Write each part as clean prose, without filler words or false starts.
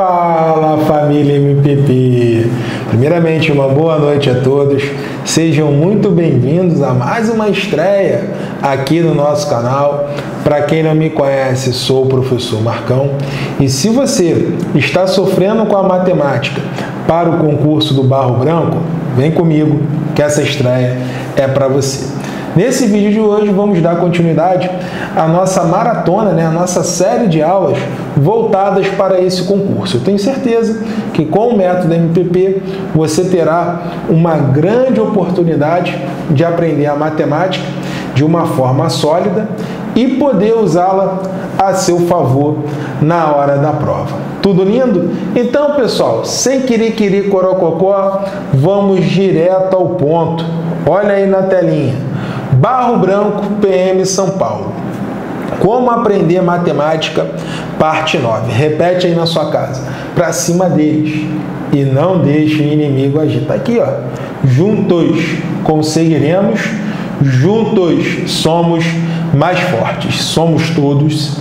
Fala, família MPP! Primeiramente, uma boa noite a todos. Sejam muito bem-vindos a mais uma estreia aqui no nosso canal. Para quem não me conhece, sou o professor Marcão. E se você está sofrendo com a matemática para o concurso do Barro Branco, vem comigo que essa estreia é para você. Nesse vídeo de hoje vamos dar continuidade à nossa maratona, a nossa série de aulas voltadas para esse concurso. Eu tenho certeza que com o método MPP você terá uma grande oportunidade de aprender a matemática de uma forma sólida e poder usá-la a seu favor na hora da prova. Tudo lindo? Então, pessoal, sem querer corococó, vamos direto ao ponto. Olha aí na telinha. Barro Branco, PM São Paulo. Como aprender matemática, parte 9. Repete aí na sua casa. Para cima deles. E não deixe o inimigo agir. Tá aqui, ó. Juntos conseguiremos. Juntos somos mais fortes. Somos todos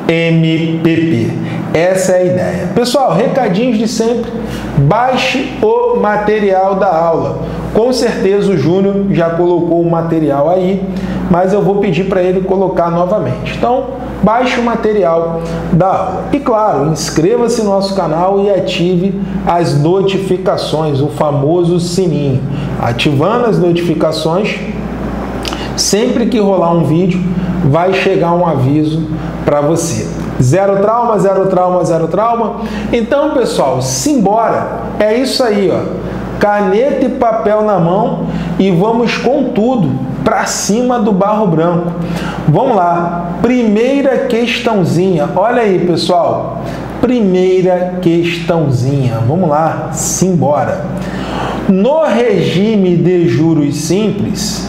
MPP. Essa é a ideia. Pessoal, recadinhos de sempre. Baixe o material da aula. Com certeza o Júnior já colocou o material aí, mas eu vou pedir para ele colocar novamente. Então, baixe o material da aula. E claro, inscreva-se no nosso canal e ative as notificações, o famoso sininho. Ativando as notificações, sempre que rolar um vídeo, vai chegar um aviso para você. Zero trauma, zero trauma, zero trauma. Então, pessoal, simbora. É isso aí, ó. Caneta e papel na mão e vamos com tudo para cima do Barro Branco. Vamos lá. Primeira questãozinha. Olha aí, pessoal. Primeira questãozinha. Vamos lá. Simbora. No regime de juros simples...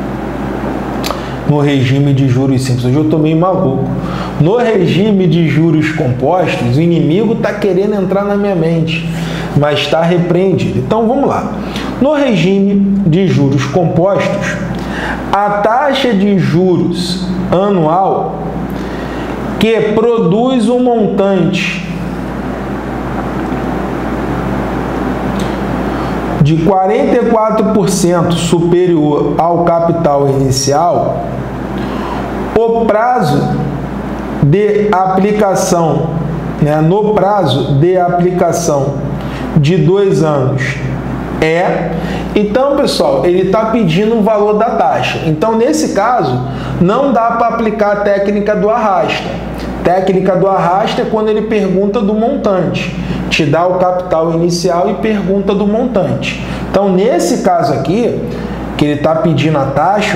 No regime de juros simples. Hoje eu tô meio maluco. No regime de juros compostos, o inimigo está querendo entrar na minha mente, mas está repreendido. Então vamos lá. No regime de juros compostos, a taxa de juros anual que produz um montante de 44% superior ao capital inicial, o prazo de aplicação, no prazo de aplicação de 2 anos Então, pessoal, ele está pedindo o valor da taxa. Então, nesse caso, não dá para aplicar a técnica do arrasta. Técnica do arrasta é quando ele pergunta do montante. Te dá o capital inicial e pergunta do montante. Então, nesse caso aqui, que ele está pedindo a taxa,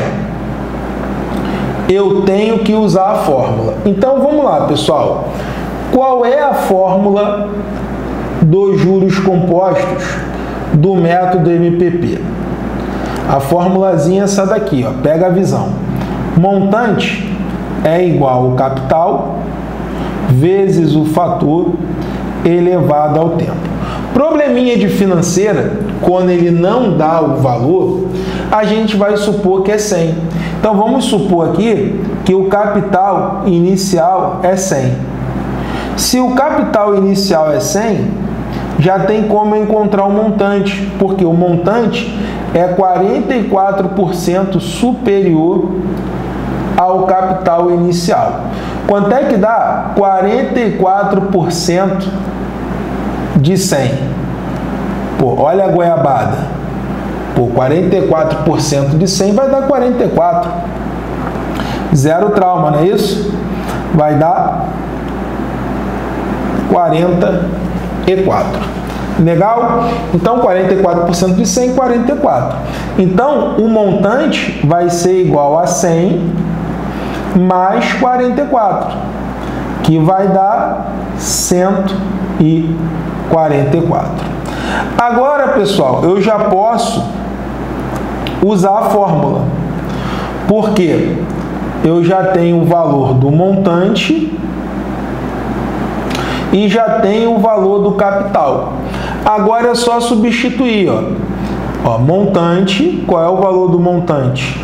eu tenho que usar a fórmula. Então, vamos lá, pessoal. Qual é a fórmula dos juros compostos do método MPP? A formulazinha é essa daqui, ó. Pega a visão. Montante é igual ao capital vezes o fator elevado ao tempo. Probleminha de financeira, quando ele não dá o valor, a gente vai supor que é 100. Então, vamos supor aqui que o capital inicial é 100. Se o capital inicial é 100, já tem como encontrar o montante, porque o montante é 44% superior ao capital inicial. Quanto é que dá? 44% de 100. Pô, olha a goiabada. Pô, 44% de 100 vai dar 44. Zero trauma, não é isso? Vai dar 44. Legal? Então, 44% de 100, 44. Então, o montante vai ser igual a 100 mais 44, que vai dar 144. Agora, pessoal, eu já posso usar a fórmula, porque eu já tenho o valor do montante e já tenho o valor do capital. Agora é só substituir, ó, montante, qual é o valor do montante?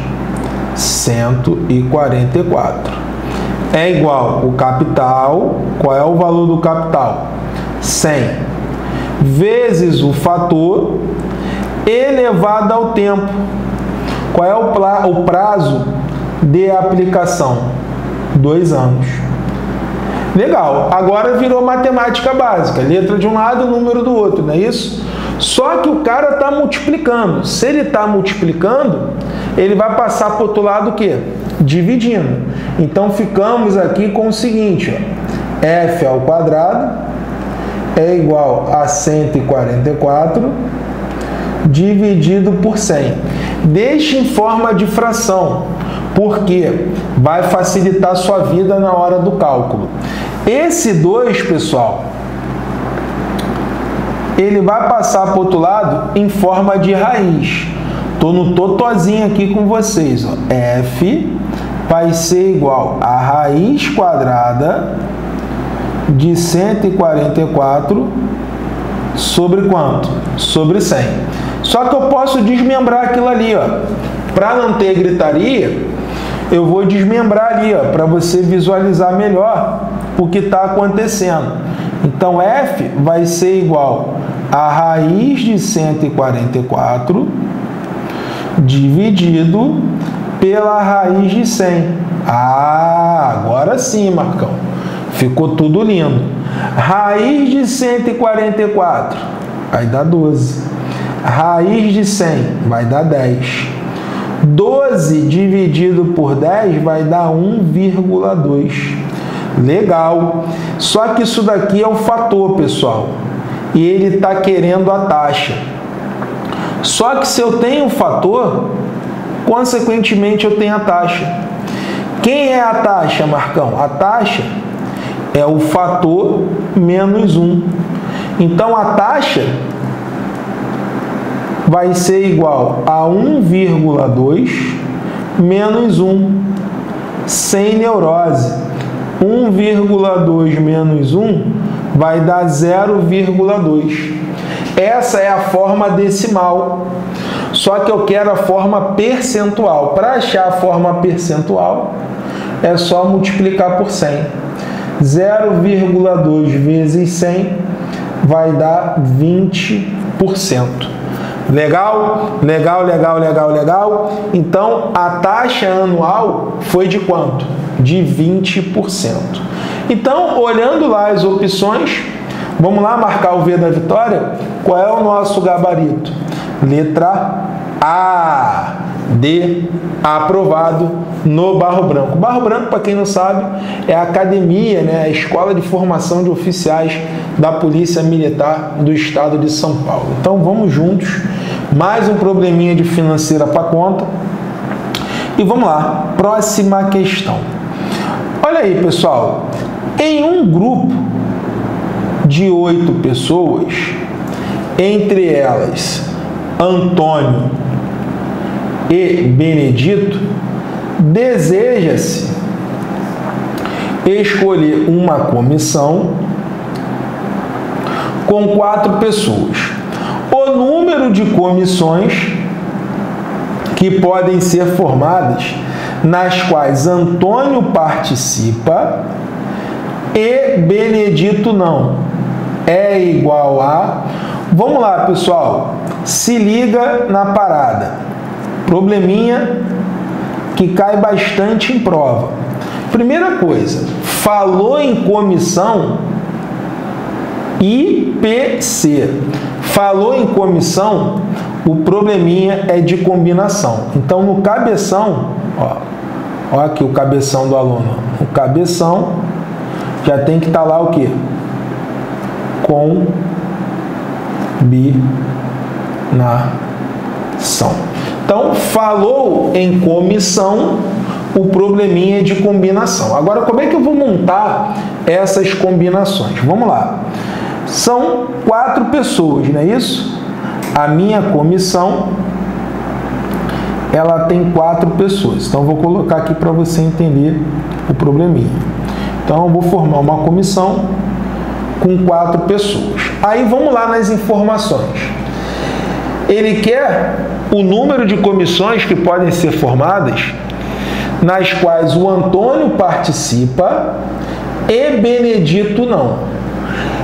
144. É igual o capital, qual é o valor do capital? 100 vezes o fator elevado ao tempo. Qual é o prazo de aplicação? 2 anos. Legal. Agora virou matemática básica. Letra de um lado, número do outro, não é isso? Só que o cara está multiplicando. Se ele está multiplicando, ele vai passar para o outro lado o quê? Dividindo. Então, ficamos aqui com o seguinte, ó. F ao quadrado é igual a 144 dividido por 100. Deixe em forma de fração, porque vai facilitar a sua vida na hora do cálculo. Esse 2, pessoal, ele vai passar para o outro lado em forma de raiz. Estou no totozinho aqui com vocês. Ó. F vai ser igual a raiz quadrada de 144 sobre quanto? Sobre 100. Só que eu posso desmembrar aquilo ali, ó. Para não ter gritaria, eu vou desmembrar ali, ó, para você visualizar melhor o que está acontecendo. Então, F vai ser igual a raiz de 144 dividido pela raiz de 100. Ah, agora sim, Marcão. Ficou tudo lindo. Raiz de 144 vai dar 12. Raiz de 100 vai dar 10. 12 dividido por 10 vai dar 1,2. Legal. Só que isso daqui é o fator, pessoal. E ele está querendo a taxa. Só que se eu tenho um fator, consequentemente eu tenho a taxa. Quem é a taxa, Marcão? A taxa é o fator menos 1. Então, a taxa vai ser igual a 1,2 menos 1, sem neurose. 1,2 menos 1 vai dar 0,2. Essa é a forma decimal. Só que eu quero a forma percentual. Para achar a forma percentual, é só multiplicar por 100. 0,2 vezes 100 vai dar 20%. Legal? Legal, legal, legal, legal. Então, a taxa anual foi de quanto? De 20%. Então, olhando lá as opções, vamos lá marcar o V da vitória? Qual é o nosso gabarito? Letra A, D, aprovado no Barro Branco. Barro Branco, para quem não sabe, é a academia, né, a escola de formação de oficiais da Polícia Militar do Estado de São Paulo. Então, vamos juntos. Mais um probleminha de financeira para conta. E vamos lá, próxima questão. Olha aí, pessoal. Em um grupo de 8 pessoas, entre elas Antônio e Benedito, deseja-se escolher uma comissão com 4 pessoas. O número de comissões que podem ser formadas, nas quais Antônio participa e Benedito não, é igual a... Vamos lá, pessoal. Se liga na parada. Probleminha que cai bastante em prova. Primeira coisa, falou em comissão, IPC. Falou em comissão, o probleminha é de combinação. Então, no cabeção, ó aqui o cabeção do aluno. O cabeção já tem que estar lá o quê? Combinação. Então, falou em comissão, o probleminha é de combinação. Agora, como é que eu vou montar essas combinações? Vamos lá. São 4 pessoas, não é isso? A minha comissão, ela tem 4 pessoas. Então, eu vou colocar aqui para você entender o probleminha. Então, eu vou formar uma comissão com 4 pessoas. Aí, vamos lá nas informações. Ele quer o número de comissões que podem ser formadas, nas quais o Antônio participa e Benedito não.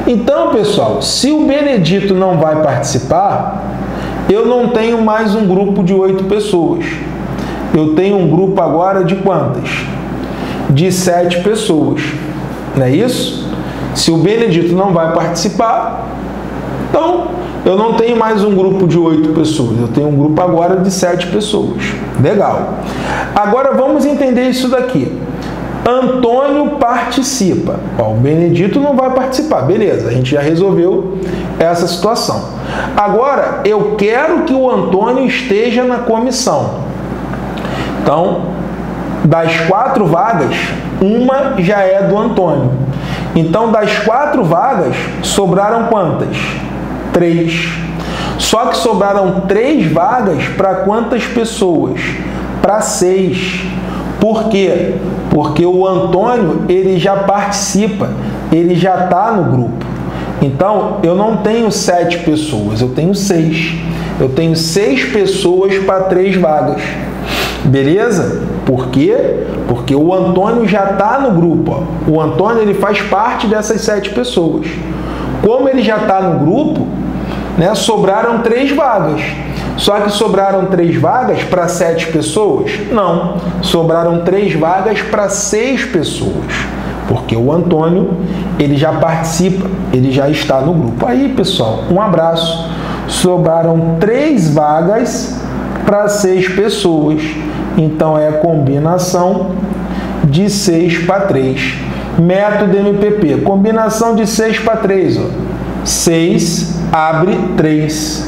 Então, pessoal, se o Benedito não vai participar, eu não tenho mais um grupo de 8 pessoas. Eu tenho um grupo agora de quantas? De 7 pessoas. Não é isso? Se o Benedito não vai participar, então eu não tenho mais um grupo de 8 pessoas. Eu tenho um grupo agora de 7 pessoas. Legal. Agora vamos entender isso daqui. Antônio participa. Ó, o Benedito não vai participar. Beleza, a gente já resolveu essa situação. Agora, eu quero que o Antônio esteja na comissão. Então, das 4 vagas, uma já é do Antônio. Então, das 4 vagas, sobraram quantas? 3. Só que sobraram 3 vagas para quantas pessoas? Para 6. Por quê? Porque o Antônio, ele já participa, ele já está no grupo. Então, eu não tenho 7 pessoas, eu tenho 6. Eu tenho 6 pessoas para 3 vagas. Beleza? Por quê? Porque o Antônio já está no grupo. Ó. O Antônio, ele faz parte dessas 7 pessoas. Como ele já está no grupo, né, sobraram 3 vagas. Só que sobraram 3 vagas para 7 pessoas? Não. Sobraram 3 vagas para 6 pessoas. Porque o Antônio, ele já participa, ele já está no grupo. Aí, pessoal, um abraço. Sobraram 3 vagas para 6 pessoas. Então, é a combinação de 6 para 3. Método MPP. Combinação de 6 para 3. Ó. 6 abre 3.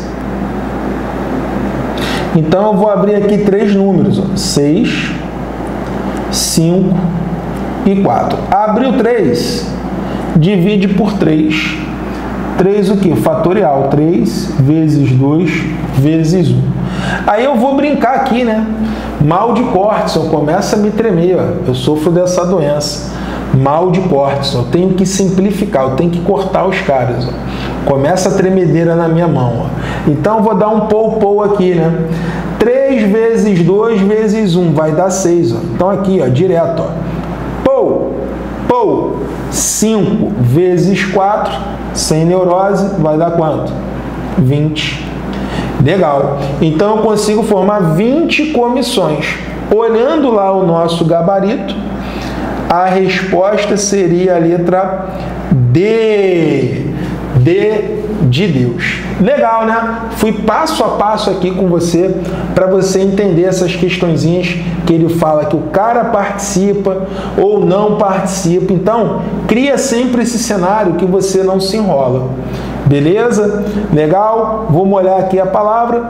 Então, eu vou abrir aqui 3 números. Ó. 6, 5 e 4. Abriu 3, divide por 3. 3 o quê? Fatorial. 3 vezes 2 vezes 1. Aí eu vou brincar aqui, né? Mal de Cortisson, começa a me tremer. Ó. Eu sofro dessa doença. Mal de Cortisson. Eu tenho que simplificar, eu tenho que cortar os caras. Ó. Começa a tremedeira na minha mão. Ó. Então, eu vou dar um pou aqui, né? 3 vezes 2 vezes 1 vai dar 6. Ó. Então, aqui, ó, direto. Ó. Pou. 5 vezes 4, sem neurose, vai dar quanto? 20. Legal. Então, eu consigo formar 20 comissões. Olhando lá o nosso gabarito, a resposta seria a letra D. D de Deus. Legal, né? Fui passo a passo aqui com você para você entender essas questõezinhas que ele fala que o cara participa ou não participa. Então, cria sempre esse cenário que você não se enrola. Beleza? Legal? Vamos olhar aqui a palavra.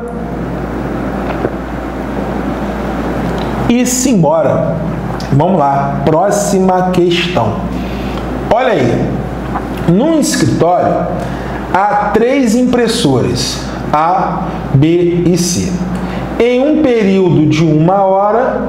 E simbora. Vamos lá. Próxima questão. Olha aí. Num escritório, há 3 impressoras, A, B e C. Em um período de 1 hora,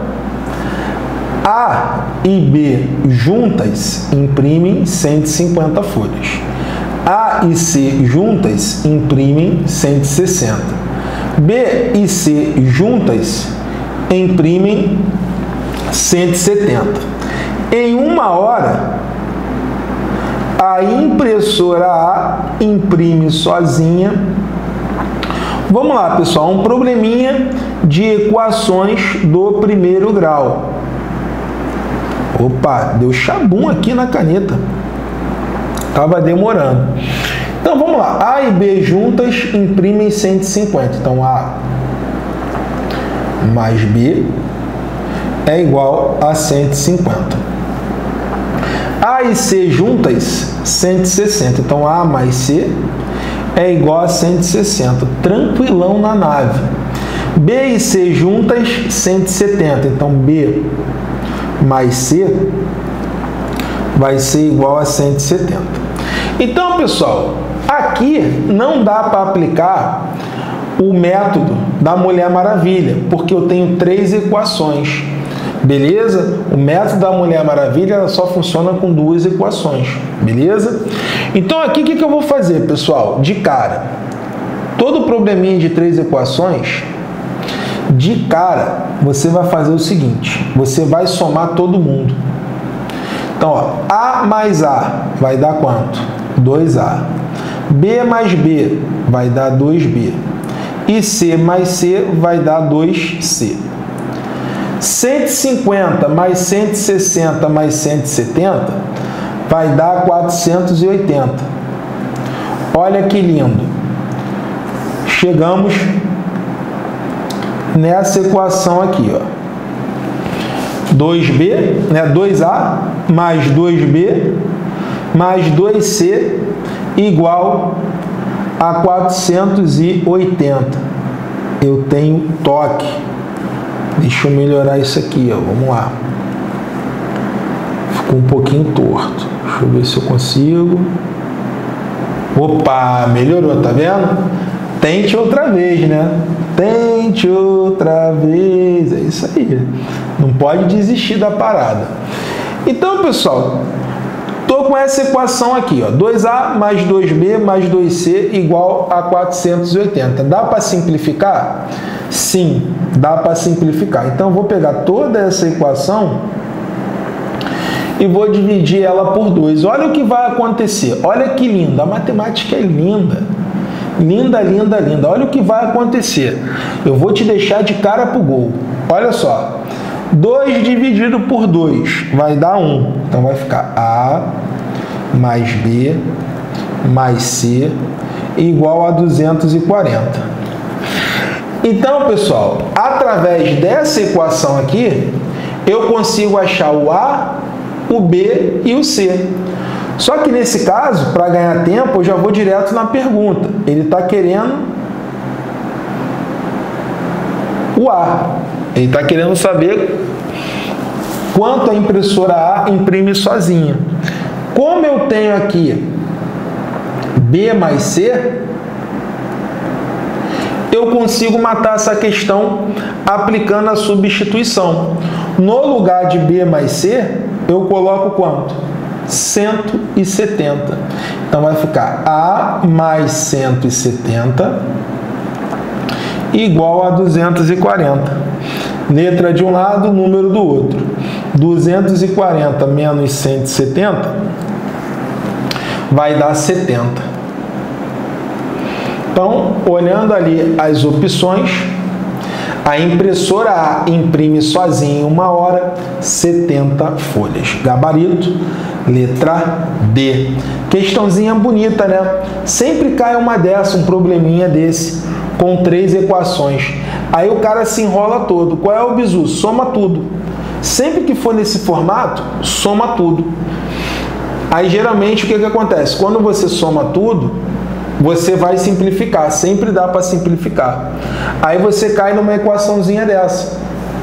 A e B juntas imprimem 150 folhas. A e C juntas imprimem 160. B e C juntas imprimem 170. Em 1 hora, a impressora A imprime sozinha. Vamos lá, pessoal, um probleminha de equações do 1º grau. Opa, deu chabum aqui na caneta. Estava demorando. Então, vamos lá. A e B juntas imprimem 150. Então, A mais B é igual a 150. A e C juntas, 160. Então, A mais C é igual a 160. Tranquilão na nave. B e C juntas, 170. Então, B mais C vai ser igual a 170. Então, pessoal, aqui não dá para aplicar o método da Mulher Maravilha, porque eu tenho 3 equações. Beleza? O método da Mulher Maravilha ela só funciona com 2 equações. Beleza? Então, aqui o que eu vou fazer, pessoal? De cara, todo probleminha de 3 equações, de cara, você vai fazer o seguinte: você vai somar todo mundo. Então, ó, A mais A vai dar quanto? 2A. B mais B vai dar 2B. E C mais C vai dar 2C. 150 mais 160 mais 170 vai dar 480. Olha que lindo. Chegamos nessa equação aqui, ó. 2B, né, 2A mais 2B mais 2C igual a 480. Eu tenho toque. Deixa eu melhorar isso aqui, ó. Vamos lá. Ficou um pouquinho torto. Deixa eu ver se eu consigo. Opa, melhorou, tá vendo? Tente outra vez, né? Tente outra vez. É isso aí. Não pode desistir da parada. Então, pessoal, estou com essa equação aqui, ó. 2A mais 2B mais 2C igual a 480. Dá para simplificar? Sim, dá para simplificar. Então, eu vou pegar toda essa equação e vou dividir ela por 2. Olha o que vai acontecer. Olha que lindo. A matemática é linda. Linda, linda, linda. Olha o que vai acontecer. Eu vou te deixar de cara pro gol. Olha só. 2 dividido por 2 vai dar 1. Então, vai ficar A mais B mais C igual a 240. Então, pessoal, através dessa equação aqui, eu consigo achar o A, o B e o C. Só que nesse caso, para ganhar tempo, eu já vou direto na pergunta. Ele está querendo o A. Ele está querendo saber quanto a impressora A imprime sozinha. Como eu tenho aqui B mais C, eu consigo matar essa questão aplicando a substituição. No lugar de B mais C, eu coloco quanto? 170. Então, vai ficar A mais 170 igual a 240. Letra de um lado, número do outro. 240 menos 170 vai dar 70. Então, olhando ali as opções, a impressora A imprime sozinha em 1 hora 70 folhas. Gabarito, letra D. Questãozinha bonita, né? Sempre cai uma dessa, um probleminha desse, com 3 equações. Aí o cara se enrola todo. Qual é o bizu? Soma tudo. Sempre que for nesse formato, soma tudo. Aí, geralmente, o que acontece? Quando você soma tudo, você vai simplificar. Sempre dá para simplificar. Aí você cai numa equaçãozinha dessa.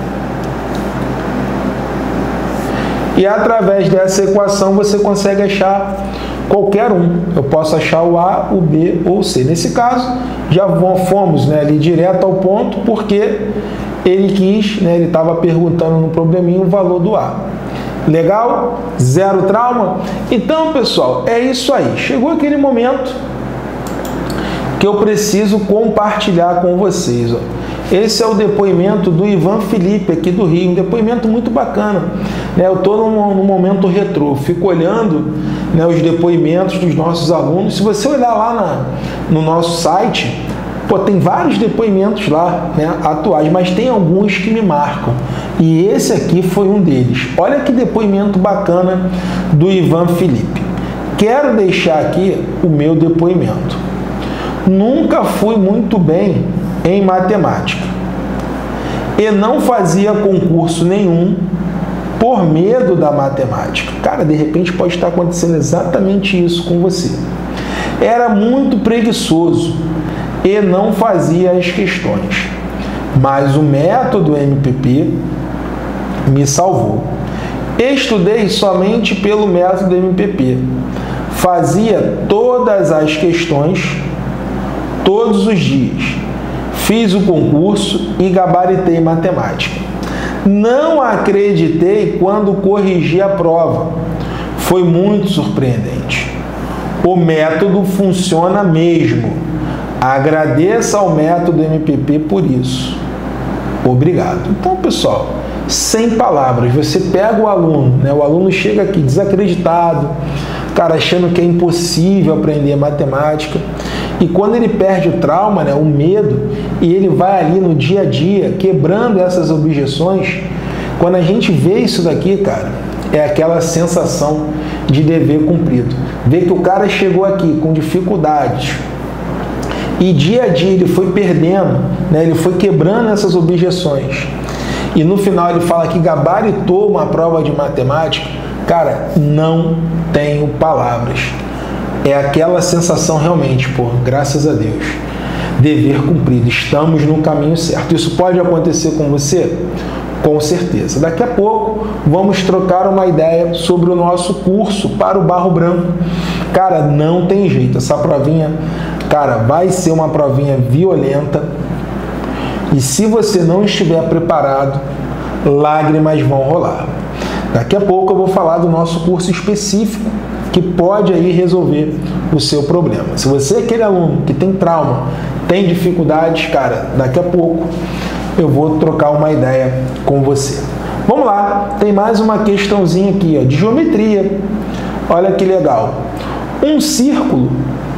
E através dessa equação você consegue achar qualquer um. Eu posso achar o A, o B ou o C. Nesse caso, já fomos, né, ali direto ao ponto, porque ele quis, né, ele estava perguntando no probleminha o valor do A. Legal? Zero trauma? Então, pessoal, é isso aí. Chegou aquele momento que eu preciso compartilhar com vocês. Ó. Esse é o depoimento do Ivan Felipe, aqui do Rio, um depoimento muito bacana. Né? Eu estou num momento retrô, fico olhando, né, os depoimentos dos nossos alunos. Se você olhar lá no nosso site, pô, tem vários depoimentos lá, né, atuais, mas tem alguns que me marcam. E esse aqui foi um deles. Olha que depoimento bacana do Ivan Felipe. Quero deixar aqui o meu depoimento. Nunca fui muito bem em matemática e não fazia concurso nenhum por medo da matemática. Cara, de repente pode estar acontecendo exatamente isso com você. Era muito preguiçoso e não fazia as questões, mas o método MPP me salvou. Estudei somente pelo método MPP, fazia todas as questões todos os dias. Fiz o concurso e gabaritei matemática. Não acreditei quando corrigi a prova. Foi muito surpreendente. O método funciona mesmo. Agradeça ao método MPP por isso. Obrigado. Então, pessoal, sem palavras, você pega o aluno, né? O aluno chega aqui desacreditado, cara, achando que é impossível aprender matemática. E quando ele perde o trauma, né, o medo, e ele vai ali no dia a dia, quebrando essas objeções, quando a gente vê isso daqui, cara, é aquela sensação de dever cumprido. Ver que o cara chegou aqui com dificuldades e dia a dia ele foi perdendo, né, ele foi quebrando essas objeções. E no final ele fala que gabaritou uma prova de matemática. Cara, não tenho palavras. É aquela sensação realmente, pô, graças a Deus, dever cumprido, estamos no caminho certo. Isso pode acontecer com você? Com certeza. Daqui a pouco vamos trocar uma ideia sobre o nosso curso para o Barro Branco. Cara, não tem jeito, essa provinha, cara, vai ser uma provinha violenta. E se você não estiver preparado, lágrimas vão rolar. Daqui a pouco eu vou falar do nosso curso específico que pode aí resolver o seu problema. Se você é aquele aluno que tem trauma, tem dificuldades, cara, daqui a pouco eu vou trocar uma ideia com você. Vamos lá, tem mais uma questãozinha aqui, ó, de geometria. Olha que legal. Um círculo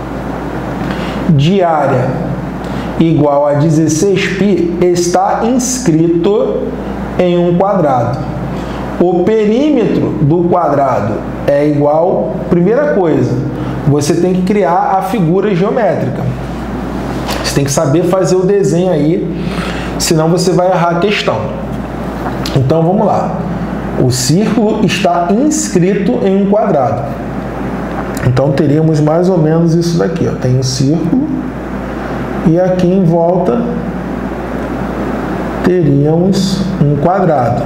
de área igual a 16π está inscrito em um quadrado. O perímetro do quadrado é igual... Primeira coisa, você tem que criar a figura geométrica. Você tem que saber fazer o desenho aí, senão você vai errar a questão. Então vamos lá. O círculo está inscrito em um quadrado. Então teríamos mais ou menos isso daqui, ó. Tem um círculo e aqui em volta teríamos um quadrado.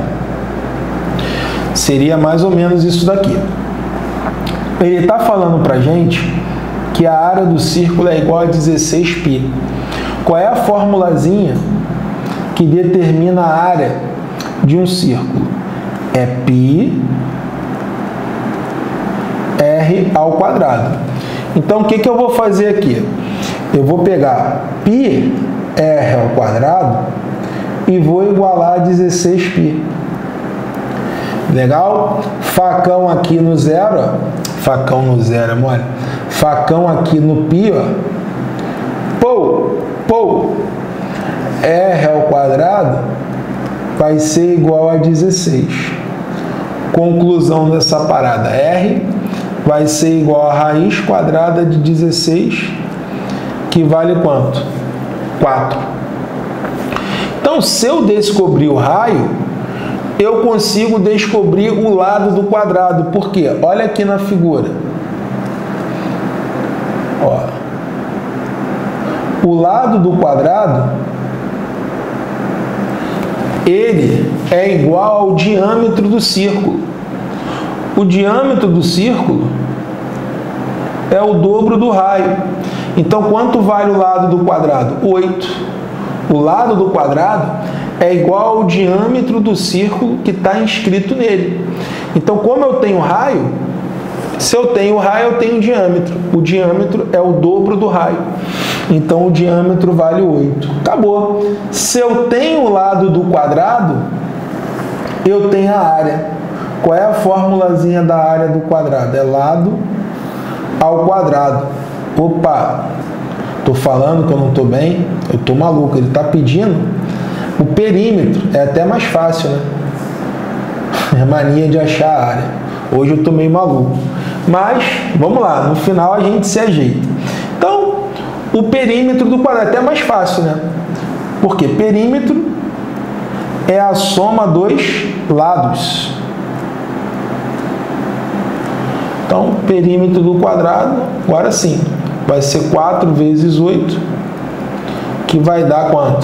Seria mais ou menos isso daqui. Ele está falando para a gente que a área do círculo é igual a 16π. Qual é a formulazinha que determina a área de um círculo? É π r ao quadrado. Então, o que eu vou fazer aqui? Eu vou pegar π r ao quadrado e vou igualar a 16π. Legal? Facão aqui no zero, ó. Facão no zero, é mole? Facão aqui no π, ó. Pô. R ao quadrado vai ser igual a 16. Conclusão dessa parada. R vai ser igual a raiz quadrada de 16, que vale quanto? 4. Então, se eu descobrir o raio, eu consigo descobrir o lado do quadrado. Por quê? Olha aqui na figura. Ó. O lado do quadrado, ele é igual ao diâmetro do círculo. O diâmetro do círculo é o dobro do raio. Então, quanto vale o lado do quadrado? 8. O lado do quadrado é igual ao diâmetro do círculo que está inscrito nele. Então, como eu tenho raio, se eu tenho raio, eu tenho diâmetro. O diâmetro é o dobro do raio. Então, o diâmetro vale 8. Acabou. Se eu tenho o lado do quadrado, eu tenho a área. Qual é a formulazinha da área do quadrado? É lado ao quadrado. Opa! Estou falando que eu não estou bem? Eu estou maluco. Ele está pedindo o perímetro. É até mais fácil, né? É mania de achar a área. Hoje eu estou meio maluco. Mas, vamos lá. No final a gente se ajeita. Então, o perímetro do quadrado é até mais fácil, né? Porque perímetro é a soma dos lados. Então, perímetro do quadrado, agora sim, vai ser 4 vezes 8, que vai dar quanto?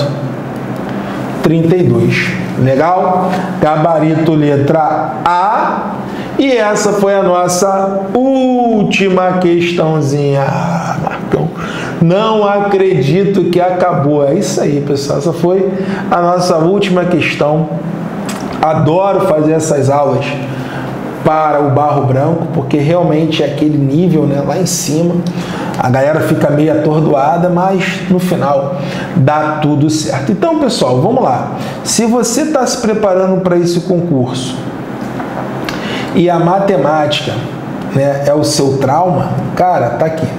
32. Legal? Gabarito letra A. E essa foi a nossa última questãozinha. Ah, Marcão, não acredito que acabou. É isso aí, pessoal. Essa foi a nossa última questão. Adoro fazer essas aulas para o Barro Branco, porque realmente é aquele nível, né, lá em cima. A galera fica meio atordoada, mas no final dá tudo certo. Então, pessoal, vamos lá. Se você está se preparando para esse concurso e a matemática né, é o seu trauma, cara, tá aqui.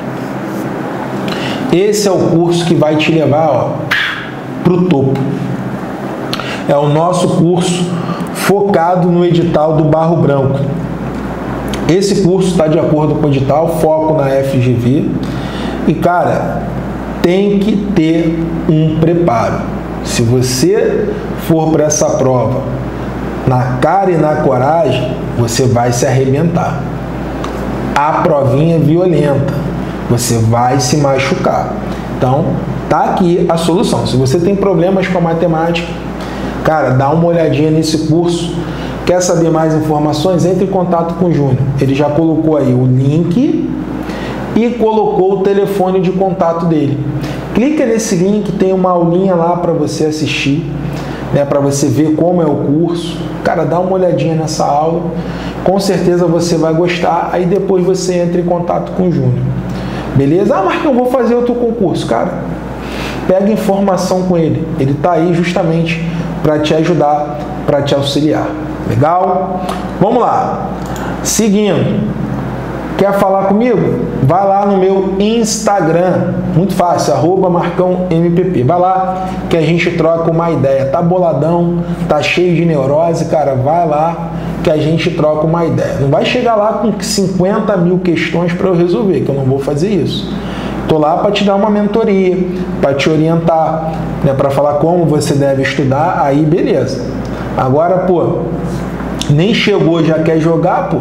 Esse é o curso que vai te levar para o topo. É o nosso curso focado no edital do Barro Branco. Esse curso está de acordo com o edital, foco na FGV. E, cara, tem que ter um preparo. Se você for para essa prova na cara e na coragem, você vai se arrebentar. A provinha é violenta, você vai se machucar. Então, tá aqui a solução. Se você tem problemas com a matemática, cara, dá uma olhadinha nesse curso. Quer saber mais informações? Entre em contato com o Júnior. Ele já colocou aí o link e colocou o telefone de contato dele. Clica nesse link, tem uma aulinha lá para você assistir, né, para você ver como é o curso. Cara, dá uma olhadinha nessa aula, com certeza você vai gostar. Aí depois você entra em contato com o Júnior. Beleza? Ah, Marcão, vou fazer outro concurso. Cara, pega informação com ele. Ele está aí justamente para te ajudar, para te auxiliar. Legal? Vamos lá. Seguindo. Quer falar comigo? Vai lá no meu Instagram. Muito fácil, @MarcãoMPP. Vai lá que a gente troca uma ideia. Tá boladão, tá cheio de neurose, cara, vai lá que a gente troca uma ideia. Não vai chegar lá com 50 mil questões para eu resolver, que eu não vou fazer isso. Tô lá para te dar uma mentoria, para te orientar, né, para falar como você deve estudar, aí beleza. Agora, pô, nem chegou, já quer jogar, pô.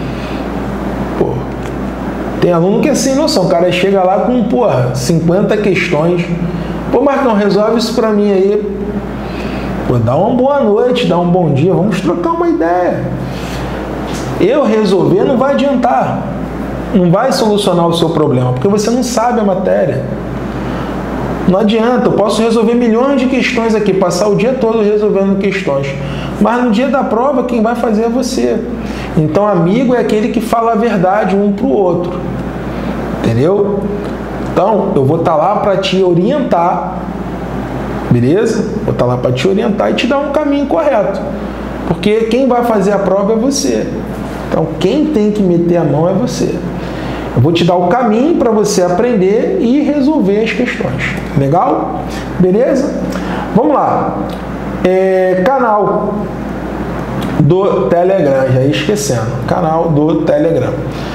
Tem aluno que é sem noção, o cara chega lá com, porra, 50 questões. Pô, Marcão, resolve isso pra mim aí. Pô, dá uma boa noite, dá um bom dia, vamos trocar uma ideia. Eu resolver não vai adiantar. Não vai solucionar o seu problema, porque você não sabe a matéria. Não adianta, eu posso resolver milhões de questões aqui, passar o dia todo resolvendo questões. Mas no dia da prova, quem vai fazer é você. Então, amigo é aquele que fala a verdade um para o outro. Entendeu? Então, eu vou estar lá para te orientar. Beleza? Vou estar lá para te orientar e te dar um caminho correto. Porque quem vai fazer a prova é você. Então, quem tem que meter a mão é você. Eu vou te dar o caminho para você aprender e resolver as questões. Legal? Beleza? Vamos lá. Canal do Telegram, já ia esquecendo. Canal do Telegram.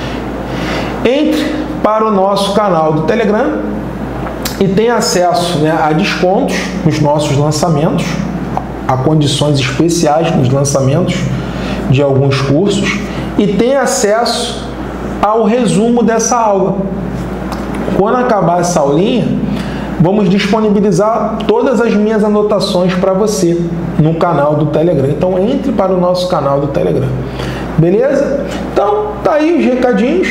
Entre para o nosso canal do Telegram e tem acesso, né, a descontos nos nossos lançamentos, a condições especiais nos lançamentos de alguns cursos e tem acesso ao resumo dessa aula. Quando acabar essa aulinha, vamos disponibilizar todas as minhas anotações para você no canal do Telegram. Então, entre para o nosso canal do Telegram. Beleza? Então, tá aí os recadinhos.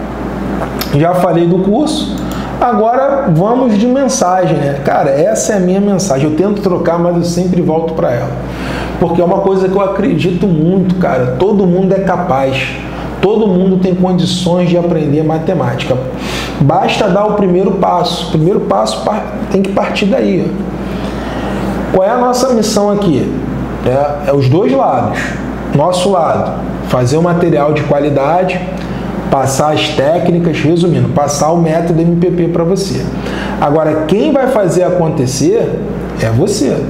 Já falei do curso. Agora, vamos de mensagem, né? Cara, essa é a minha mensagem. Eu tento trocar, mas eu sempre volto para ela. Porque é uma coisa que eu acredito muito, cara. Todo mundo é capaz. Todo mundo tem condições de aprender matemática. Basta dar o primeiro passo. O primeiro passo tem que partir daí. Qual é a nossa missão aqui? É os dois lados. Nosso lado, fazer um material de qualidade, passar as técnicas, resumindo, passar o método MPP para você. Agora, quem vai fazer acontecer é você.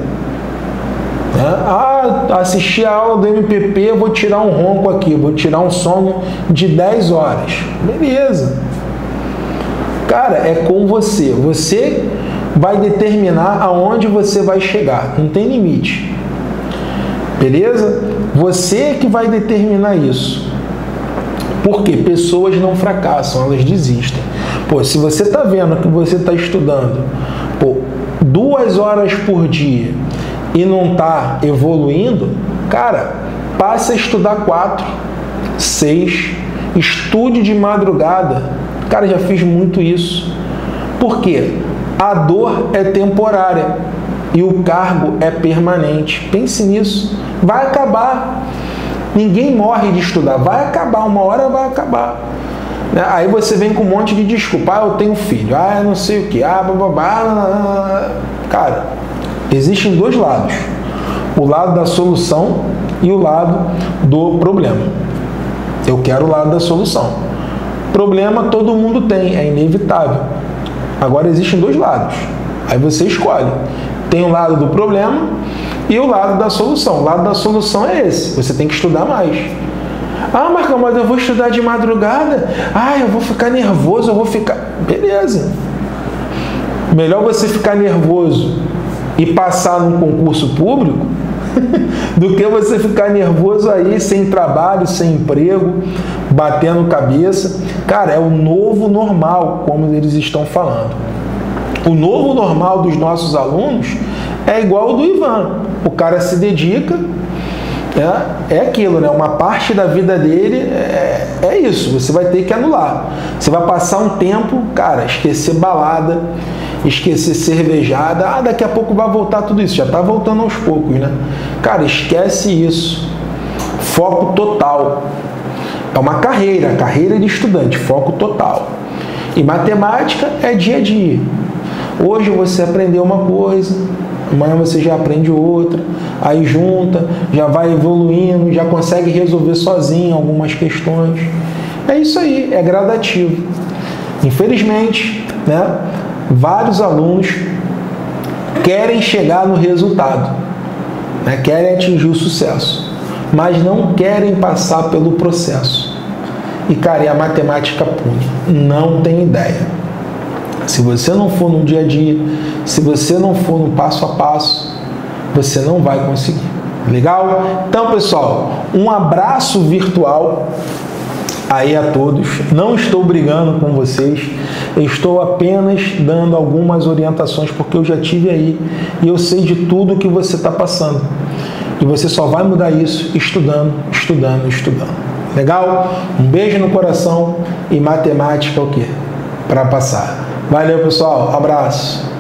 Assistir a aula do MPP, vou tirar um ronco aqui, vou tirar um sono de 10 horas. Beleza. Cara, é com você. Você vai determinar aonde você vai chegar. Não tem limite. Beleza? Você que vai determinar isso. Porque pessoas não fracassam, elas desistem. Pô, se você está vendo que você está estudando 2 horas por dia e não está evoluindo, cara, passe a estudar 4, 6, estude de madrugada. Cara, já fiz muito isso. Por quê? A dor é temporária e o cargo é permanente. Pense nisso. Vai acabar. Ninguém morre de estudar. Vai acabar. Uma hora vai acabar. Aí você vem com um monte de desculpa. Eu tenho filho. Eu não sei o que. Cara, existem dois lados. O lado da solução e o lado do problema. Eu quero o lado da solução. Problema todo mundo tem, é inevitável. Agora existem dois lados. Aí você escolhe. Tem o lado do problema e o lado da solução. O lado da solução é esse. Você tem que estudar mais. Ah, Marcão, mas eu vou estudar de madrugada? Ah, eu vou ficar nervoso, eu vou ficar... Beleza. Melhor você ficar nervoso e passar num concurso público do que você ficar nervoso aí, sem trabalho, sem emprego, batendo cabeça. Cara, é o novo normal, como eles estão falando. O novo normal dos nossos alunos é igual ao do Ivan. O cara se dedica, é aquilo, né? Uma parte da vida dele é isso. Você vai ter que anular. Você vai passar um tempo, cara, esquecer balada, esquecer cervejada. Ah, daqui a pouco vai voltar tudo isso. Já está voltando aos poucos, né? Cara, esquece isso. Foco total. É uma carreira de estudante, foco total. E matemática é dia a dia. Hoje você aprendeu uma coisa, amanhã você já aprende outra, aí junta, já vai evoluindo, já consegue resolver sozinho algumas questões. É isso aí, é gradativo. Infelizmente, né, vários alunos querem chegar no resultado, né, querem atingir o sucesso, mas não querem passar pelo processo. E, cara, e a matemática pune? Não tem ideia. Se você não for no dia a dia, se você não for no passo a passo, você não vai conseguir. Legal? Então, pessoal, um abraço virtual aí a todos. Não estou brigando com vocês, eu estou apenas dando algumas orientações, porque eu já tive aí e eu sei de tudo que você está passando. E você só vai mudar isso estudando, estudando, estudando. Legal? Um beijo no coração e matemática é o quê? Para passar. Valeu, pessoal. Abraço.